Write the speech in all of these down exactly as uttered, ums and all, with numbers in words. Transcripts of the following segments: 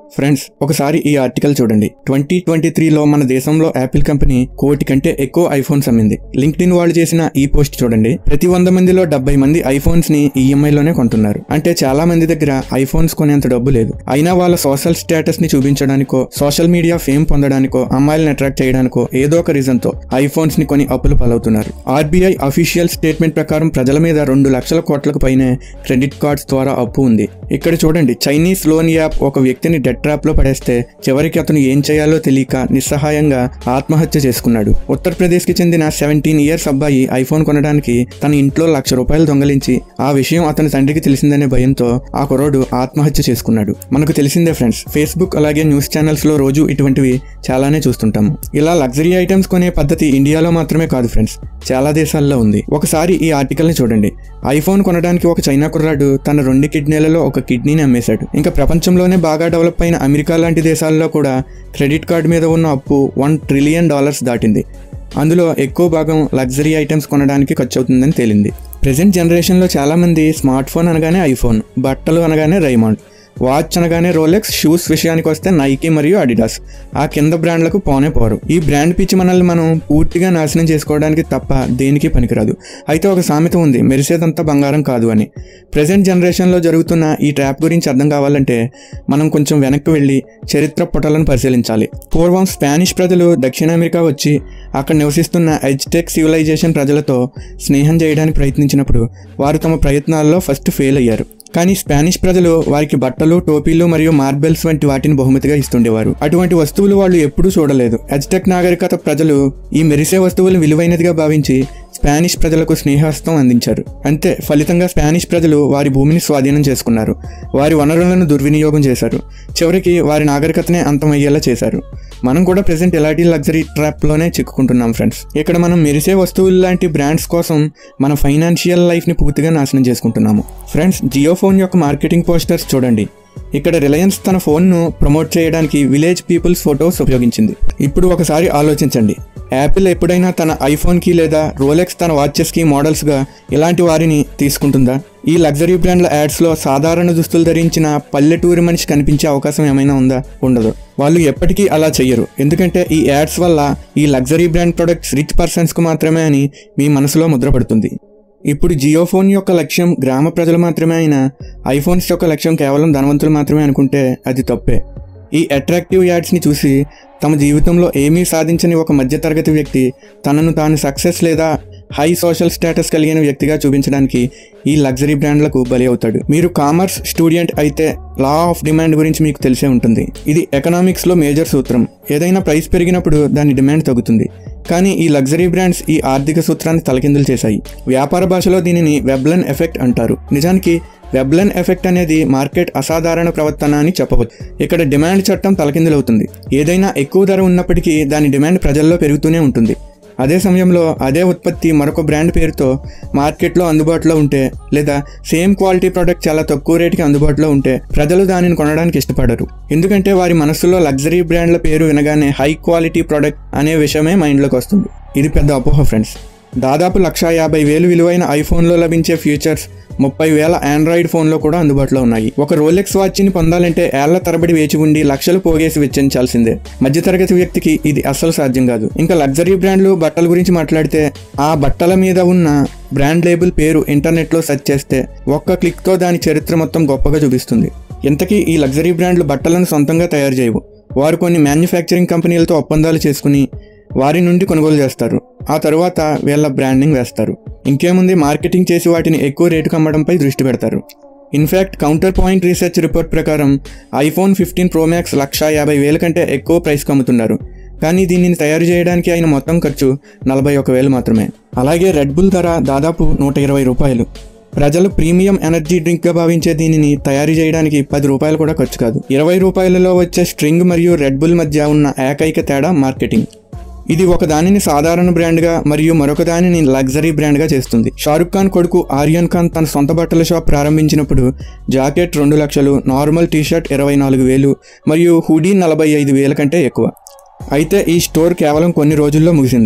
Friends, ఒకసారి ఈ article చూడండి. ట్వంటీ ట్వంటీ త్రీలో మన దేశంలో యాపిల్ కంపెనీ కోటి కంటే ఎక్కువ ఐఫోన్స్ అమ్మింది. లింక్డ్ఇన్ వాళ్ళు చేసిన ఈ పోస్ట్ చూడండి. ప్రతి వంద మందిలో డెబ్బై మంది ఐఫోన్స్ ని ఈఎంఐలోనే కొంటున్నారు. అంటే చాలా మంది దగ్గర ఐఫోన్స్ కొనేంత డబ్బు లేదు. అయినా వాళ్ళ సోషల్ స్టేటస్ ని చూపించడానికో, సోషల్ మీడియా ఫేమ్ పొందడానికో, అమ్మాయిలను అట్రాక్ట్ చేయడానికో ఏదో ఒక రీజన్ తో ఐఫోన్స్ ని కొని అప్పులు పాలవుతున్నారు. ఆర్బీఐ అఫీషియల్ స్టేట్మెంట్ ప్రకారం ప్రజల మీద రెండు లక్షల కోట్లకు పైనే క్రెడిట్ కార్డ్స్ ద్వారా అప్పు ఉంది. ఇక్కడ చూడండి, చైనీస్ లోన్ యాప్ ఒక వ్యక్తిని డెట్ ట్రాప్ లో పడేస్తే చివరికి అతను ఏం చేయాలో తెలియక నిస్సహాయంగా ఆత్మహత్య చేసుకున్నాడు. ఉత్తరప్రదేశ్ కి చెందిన సెవెంటీన్ ఇయర్స్ అబ్బాయి ఐఫోన్ కొనడానికి తన ఇంట్లో లక్ష రూపాయలు దొంగలించి ఆ విషయం అతని తండ్రికి తెలిసిందనే భయంతో ఆ కుర్రోడు ఆత్మహత్య చేసుకున్నాడు. మనకు తెలిసిందే ఫ్రెండ్స్, ఫేస్బుక్ అలాగే న్యూస్ ఛానల్స్ లో రోజు ఇటువంటివి చాలానే చూస్తుంటాము. ఇలా లగ్జరీ ఐటమ్స్ కొనే పద్ధతి ఇండియాలో మాత్రమే కాదు ఫ్రెండ్స్, చాలా దేశాల్లో ఉంది. ఒకసారి ఈ ఆర్టికల్ ని చూడండి. ఐఫోన్ కొనడానికి ఒక చైనా కుర్రాడు తన రెండు కిడ్నీలలో ఒక కిడ్నీని అమ్మేశాడు. ఇంకా ప్రపంచంలోనే బాగా డెవలప్ అయిన అమెరికా లాంటి దేశాల్లో కూడా క్రెడిట్ కార్డు మీద ఉన్న అప్పు వన్ ట్రిలియన్ డాలర్స్ దాటింది. అందులో ఎక్కువ భాగం లగ్జరీ ఐటమ్స్ కొనడానికి ఖర్చు అవుతుందని తేలింది. ప్రెజెంట్ జనరేషన్లో చాలామంది స్మార్ట్ ఫోన్ అనగానే ఐఫోన్, బట్టలు అనగానే రైమాండ్, వాచ్ అనగానే రోలెక్స్, షూస్ విషయానికి వస్తే నైకీ మరియు అడిడాస్, ఆ కింద బ్రాండ్లకు పోనే పోరు. ఈ బ్రాండ్ పిచ్చి మనల్ని మనం పూర్తిగా నాశనం చేసుకోవడానికి తప్ప దేనికి పనికిరాదు. అయితే ఒక సామెత ఉంది, మెరిసేదంతా బంగారం కాదు అని. ప్రెజెంట్ జనరేషన్లో జరుగుతున్న ఈ ట్రాప్ గురించి అర్థం కావాలంటే మనం కొంచెం వెనక్కి వెళ్ళి చరిత్ర పుటలను పరిశీలించాలి. పూర్వం స్పానిష్ ప్రజలు దక్షిణ అమెరికా వచ్చి అక్కడ నివసిస్తున్న అజ్టెక్ సివిలైజేషన్ ప్రజలతో స్నేహం చేయడానికి ప్రయత్నించినప్పుడు వారు తమ ప్రయత్నాల్లో ఫస్ట్ ఫెయిల్ అయ్యారు. కానీ స్పానిష్ ప్రజలు వారికి బట్టలు, టోపీలు మరియు మార్బెల్స్ వంటి వాటిని బహుమతిగా ఇస్తుండేవారు. అటువంటి వస్తువులు వాళ్ళు ఎప్పుడూ చూడలేదు. అజ్టెక్ నాగరికత ప్రజలు ఈ మెరిసే వస్తువులు విలువైనదిగా భావించి స్పానిష్ ప్రజలకు స్నేహస్తం అందించారు. అంతే ఫలితంగా స్పానిష్ ప్రజలు వారి భూమిని స్వాధీనం చేసుకున్నారు, వారి వనరులను దుర్వినియోగం చేశారు, చివరికి వారి నాగరికతనే అంతమయ్యేలా చేశారు. మనం కూడా ప్రెసెంట్ ఎలాంటి లగ్జరీ ట్రాప్లోనే చిక్కుకుంటున్నాం ఫ్రెండ్స్. ఇక్కడ మనం మెరిసే వస్తువులు లాంటి బ్రాండ్స్ కోసం మన ఫైనాన్షియల్ లైఫ్ని పూర్తిగా నాశనం చేసుకుంటున్నాము. ఫ్రెండ్స్, జియో ఫోన్ యొక్క మార్కెటింగ్ పోస్టర్స్ చూడండి. ఇక్కడ రిలయన్స్ తన ఫోన్ను ప్రమోట్ చేయడానికి విలేజ్ పీపుల్స్ ఫొటోస్ ఉపయోగించింది. ఇప్పుడు ఒకసారి ఆలోచించండి, యాపిల్ ఎప్పుడైనా తన ఐఫోన్కి లేదా రోలెక్స్ తన వాచెస్కి మోడల్స్గా ఇలాంటి వారిని తీసుకుంటుందా? ఈ లగ్జరీ బ్రాండ్ల యాడ్స్లో సాధారణ దుస్తులు ధరించిన పల్లెటూరి మనిషి కనిపించే అవకాశం ఏమైనా ఉందా? ఉండదు. వాళ్ళు ఎప్పటికీ అలా చెయ్యరు. ఎందుకంటే ఈ యాడ్స్ వల్ల ఈ లగ్జరీ బ్రాండ్ ప్రొడక్ట్స్ రిచ్ పర్సన్స్కు మాత్రమే అని మీ మనసులో ముద్రపడుతుంది. ఇప్పుడు జియో ఫోన్ యొక్క లక్ష్యం గ్రామ ప్రజలు మాత్రమే అయినా ఐఫోన్స్ యొక్క లక్ష్యం కేవలం ధనవంతులు మాత్రమే అనుకుంటే అది తప్పే. ఈ అట్రాక్టివ్ యాడ్స్ని చూసి తమ జీవితంలో ఏమీ సాధించని ఒక మధ్యతరగతి వ్యక్తి తనను తాను సక్సెస్ లేదా హై సోషల్ స్టేటస్ కలిగిన వ్యక్తిగా చూపించడానికి ఈ లగ్జరీ బ్రాండ్లకు బలి అవుతాడు. మీరు కామర్స్ స్టూడెంట్ అయితే లా ఆఫ్ డిమాండ్ గురించి మీకు తెలిసే ఉంటుంది. ఇది ఎకనామిక్స్లో మేజర్ సూత్రం. ఏదైనా ప్రైస్ పెరిగినప్పుడు దాని డిమాండ్ తగ్గుతుంది. కానీ ఈ లగ్జరీ బ్రాండ్స్ ఈ ఆర్థిక సూత్రాన్ని తలకిందులు చేశాయి. వ్యాపార భాషలో దీనిని వెబ్లెన్ ఎఫెక్ట్ అంటారు. నిజానికి వెబ్లెన్ ఎఫెక్ట్ అనేది మార్కెట్ అసాధారణ ప్రవర్తన అని చెప్పవచ్చు. ఇక్కడ డిమాండ్ చట్టం తలకిందులవుతుంది. ఏదైనా ఎక్కువ ధర ఉన్నప్పటికీ దాని డిమాండ్ ప్రజల్లో పెరుగుతూనే ఉంటుంది. అదే సమయంలో అదే ఉత్పత్తి మరొక బ్రాండ్ పేరుతో మార్కెట్లో అందుబాటులో ఉంటే లేదా సేమ్ క్వాలిటీ ప్రోడక్ట్ చాలా తక్కువ రేటుకి అందుబాటులో ఉంటే ప్రజలు దానిని కొనడానికి ఇష్టపడరు. ఎందుకంటే వారి మనసులో లగ్జరీ బ్రాండ్ల పేరు వినగానే హై క్వాలిటీ ప్రోడక్ట్ అనే విషయమే మైండ్లోకి వస్తుంది. ఇది పెద్ద అపోహ ఫ్రెండ్స్. దాదాపు లక్ష యాభై వేలు విలువైన ఐఫోన్లో లభించే ఫీచర్స్ ముప్పై వేల ఆండ్రాయిడ్ ఫోన్లో కూడా అందుబాటులో ఉన్నాయి. ఒక రోలెక్స్ వాచ్ని పొందాలంటే ఏళ్ల తరబడి వేచి ఉండి లక్షలు పోగేసి వెచ్చించాల్సిందే. మధ్యతరగతి వ్యక్తికి ఇది అస్సలు సాధ్యం కాదు. ఇంకా లగ్జరీ బ్రాండ్లు బట్టల గురించి మాట్లాడితే ఆ బట్టల మీద ఉన్న బ్రాండ్ లేబుల్ పేరు ఇంటర్నెట్లో సెర్చ్ చేస్తే ఒక్క క్లిక్తో దాని చరిత్ర మొత్తం గొప్పగా చూపిస్తుంది. ఇంతకీ ఈ లగ్జరీ బ్రాండ్లు బట్టలను సొంతంగా తయారు చేయవు. వారు కొన్ని మ్యానుఫ్యాక్చరింగ్ కంపెనీలతో ఒప్పందాలు చేసుకుని వారి నుండి కొనుగోలు చేస్తారు. ఆ తరువాత వీళ్ళ బ్రాండింగ్ వేస్తారు. ఇంకేముంది, మార్కెటింగ్ చేసి వాటిని ఎక్కువ రేటుకు అమ్మడంపై దృష్టి పెడతారు. In fact counter point research report ప్రకారం ఐఫోన్ ఫిఫ్టీన్ ప్రో మ్యాక్స్ లక్ష యాభై వేల కంటే ఎక్కువ ప్రైస్కి అమ్ముతున్నారు. కానీ దీనిని తయారు చేయడానికి అయిన మొత్తం ఖర్చు నలభై ఒక వేలు మాత్రమే. అలాగే రెడ్ బుల్ ధర దాదాపు నూట ఇరవై రూపాయలు. ప్రజలు ప్రీమియం ఎనర్జీ డ్రింక్గా భావించే దీనిని తయారు చేయడానికి పది రూపాయలు కూడా ఖర్చు కాదు. ఇరవై రూపాయలలో వచ్చే స్ట్రింగ్ మరియు రెడ్ బుల్ మధ్య ఉన్న ఏకైక తేడా మార్కెటింగ్. ఇది ఒక దానిని సాధారణ బ్రాండ్గా మరియు మరొక దానిని లగ్జరీ బ్రాండ్గా చేస్తుంది. షారుఖ్ ఖాన్ కొడుకు ఆర్యన్ ఖాన్ తన సొంత బట్టల షాప్ ప్రారంభించినప్పుడు జాకెట్ రెండు లక్షలు, నార్మల్ టీషర్ట్ ఇరవై నాలుగు వేలు మరియు హుడీ నలభై ఐదు వేల కంటే ఎక్కువ. అయితే ఈ స్టోర్ కేవలం కొన్ని రోజుల్లో ముగిసింది.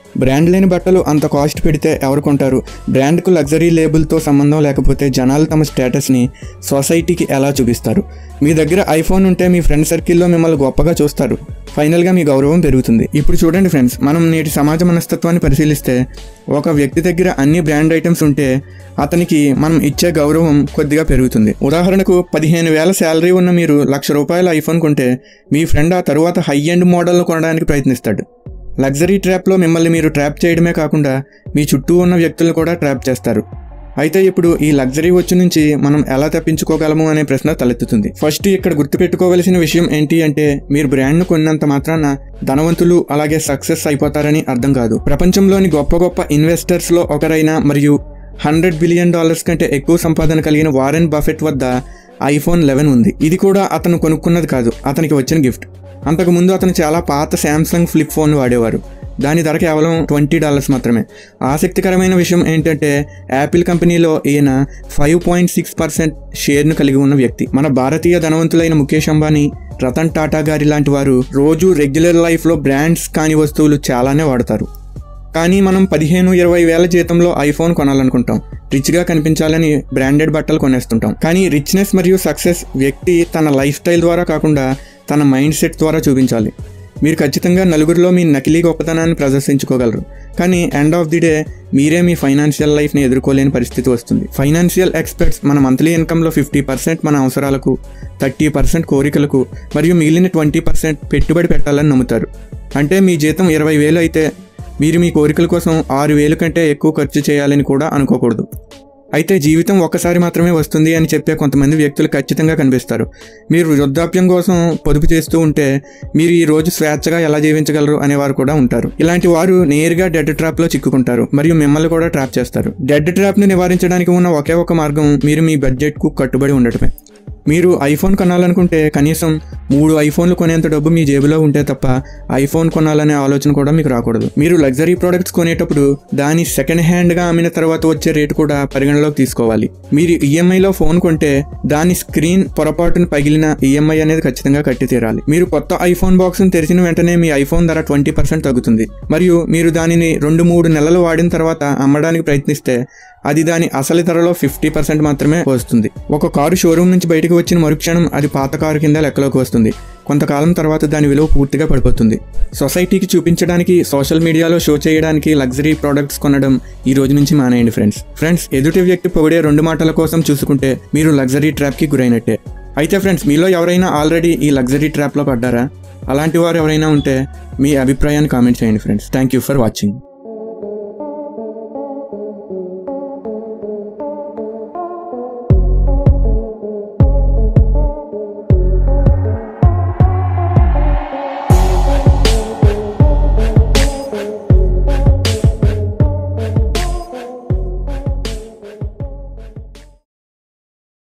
బ్రాండ్ లేని బట్టలు అంత కాస్ట్ పెడితే ఎవరు కొంటారు? బ్రాండ్కు లగ్జరీ లేబుల్తో సంబంధం లేకపోతే జనాలు తమ స్టేటస్ని సొసైటీకి ఎలా చూపిస్తారు? మీ దగ్గర ఐఫోన్ ఉంటే మీ ఫ్రెండ్ సర్కిల్లో మిమ్మల్ని గొప్పగా చూస్తారు. ఫైనల్గా మీ గౌరవం పెరుగుతుంది. ఇప్పుడు చూడండి ఫ్రెండ్స్, మనం నేటి సమాజ మనస్తత్వాన్ని పరిశీలిస్తే ఒక వ్యక్తి దగ్గర అన్ని బ్రాండ్ ఐటమ్స్ ఉంటే అతనికి మనం ఇచ్చే గౌరవం కొద్దిగా పెరుగుతుంది. ఉదాహరణకు పదిహేను వేల శాలరీ ఉన్న మీరు లక్ష రూపాయల ఐఫోన్ కొంటే మీ ఫ్రెండ్ ఆ తరువాత హై ఎండ్ మోడల్ను కొనడానికి ప్రయత్నిస్తాడు. లగ్జరీ ట్రాప్లో మిమ్మల్ని మీరు ట్రాప్ చేయడమే కాకుండా మీ చుట్టూ ఉన్న వ్యక్తులను కూడా ట్రాప్ చేస్తారు. అయితే ఇప్పుడు ఈ లగ్జరీ వచ్చి నుంచి మనం ఎలా తప్పించుకోగలము అనే ప్రశ్న తలెత్తుతుంది. ఫస్ట్ ఇక్కడ గుర్తుపెట్టుకోవలసిన విషయం ఏంటి అంటే, మీరు బ్రాండ్ను కొన్నంత మాత్రాన ధనవంతులు అలాగే సక్సెస్ అయిపోతారని అర్థం కాదు. ప్రపంచంలోని గొప్ప గొప్ప ఇన్వెస్టర్స్లో ఒకరైన మరియు హండ్రెడ్ బిలియన్ డాలర్స్ కంటే ఎక్కువ సంపాదన కలిగిన వారెన్ బఫెట్ వద్ద ఐఫోన్ లెవెన్ ఉంది. ఇది కూడా అతను కొనుక్కున్నది కాదు, అతనికి వచ్చిన గిఫ్ట్. అంతకుముందు అతను చాలా పాత శాంసంగ్ ఫ్లిప్ ఫోన్ వాడేవారు. దాని ధర కేవలం ట్వంటీ డాలర్స్ మాత్రమే. ఆసక్తికరమైన విషయం ఏంటంటే, యాపిల్ కంపెనీలో ఈయన ఫైవ్ పాయింట్ సిక్స్ పర్సెంట్ షేర్ను కలిగి ఉన్న వ్యక్తి. మన భారతీయ ధనవంతులైన ముఖేష్ అంబానీ, రతన్ టాటా గారి లాంటి వారు రోజు రెగ్యులర్ లైఫ్లో బ్రాండ్స్ కాని వస్తువులు చాలానే వాడతారు. కానీ మనం పదిహేను ఇరవై వేల జీతంలో ఐఫోన్ కొనాలనుకుంటాం. రిచ్గా కనిపించాలని బ్రాండెడ్ బట్టలు కొనేస్తుంటాం. కానీ రిచ్నెస్ మరియు సక్సెస్ వ్యక్తి తన లైఫ్ స్టైల్ ద్వారా కాకుండా తన మైండ్ సెట్ ద్వారా చూపించాలి. మీరు ఖచ్చితంగా నలుగురిలో మీ నకిలీ గొప్పతనాన్ని ప్రదర్శించుకోగలరు, కానీ ఎండ్ ఆఫ్ ది డే మీరే మీ ఫైనాన్షియల్ లైఫ్ని ఎదుర్కోలేని పరిస్థితి వస్తుంది. ఫైనాన్షియల్ ఎక్స్పర్ట్స్ మన మంత్లీ ఇన్కంలో ఫిఫ్టీ పర్సెంట్ మన అవసరాలకు, థర్టీ పర్సెంట్ కోరికలకు మరియు మిగిలిన ట్వంటీ పర్సెంట్ పెట్టుబడి పెట్టాలని నమ్ముతారు. అంటే మీ జీతం ఇరవై వేలు అయితే మీరు మీ కోరికల కోసం ఆరు వేలు కంటే ఎక్కువ ఖర్చు చేయాలని కూడా అనుకోకూడదు. అయితే జీవితం ఒక్కసారి మాత్రమే వస్తుంది అని చెప్పే కొంతమంది వ్యక్తులు ఖచ్చితంగా కనిపిస్తారు. మీరు వృద్ధాప్యం కోసం పొదుపు చేస్తూ ఉంటే మీరు ఈ రోజు స్వేచ్ఛగా ఎలా జీవించగలరు అనేవారు కూడా ఉంటారు. ఇలాంటి వారు నేరుగా డెడ్ ట్రాప్లో చిక్కుకుంటారు మరియు మిమ్మల్ని కూడా ట్రాప్ చేస్తారు. డెడ్ ట్రాప్ని నివారించడానికి ఉన్న ఒకే ఒక మార్గం మీరు మీ బడ్జెట్కు కట్టుబడి ఉండటమే. మీరు ఐఫోన్ కొనాలనుకుంటే కనీసం మూడు ఐఫోన్లు కొనేంత డబ్బు మీ జేబులో ఉంటే తప్ప ఐఫోన్ కొనాలనే ఆలోచన కూడా మీకు రాకూడదు. మీరు లగ్జరీ ప్రోడక్ట్స్ కొనేటప్పుడు దాని సెకండ్ హ్యాండ్గా అమ్మిన తర్వాత వచ్చే రేటు కూడా పరిగణలోకి తీసుకోవాలి. మీరు ఈఎంఐలో ఫోన్ కొంటే దాని స్క్రీన్ పొరపాటును పగిలిన ఈఎంఐ అనేది ఖచ్చితంగా కట్టి తీరాలి. మీరు కొత్త ఐఫోన్ బాక్స్ను తెరిచిన వెంటనే మీ ఐఫోన్ ధర ట్వంటీ పర్సెంట్ తగ్గుతుంది మరియు మీరు దానిని రెండు మూడు నెలలు వాడిన తర్వాత అమ్మడానికి ప్రయత్నిస్తే అది దాని అసలు ధరలో ఫిఫ్టీ పర్సెంట్ మాత్రమే వస్తుంది. ఒక కారు షోరూమ్ నుంచి బయటకు వచ్చిన మరుక్షణం అది పాత కారు కింద లెక్కలోకి వస్తుంది. కొంతకాలం తర్వాత దాని విలువ పూర్తిగా పడిపోతుంది. సొసైటీకి చూపించడానికి, సోషల్ మీడియాలో షో చేయడానికి లగ్జరీ ప్రోడక్ట్స్ కొనడం ఈ రోజు నుంచి మానేయండి ఫ్రెండ్స్. ఫ్రెండ్స్ ఎదుటి వ్యక్తి పొగిడే రెండు మాటల కోసం చూసుకుంటే మీరు లగ్జరీ ట్రాప్కి గురైనట్టే. అయితే ఫ్రెండ్స్ మీలో ఎవరైనా ఆల్రెడీ ఈ లగ్జరీ ట్రాప్లో పడ్డారా? అలాంటి వారు ఎవరైనా ఉంటే మీ అభిప్రాయాన్ని కామెంట్ చేయండి friends. Thank you for watching.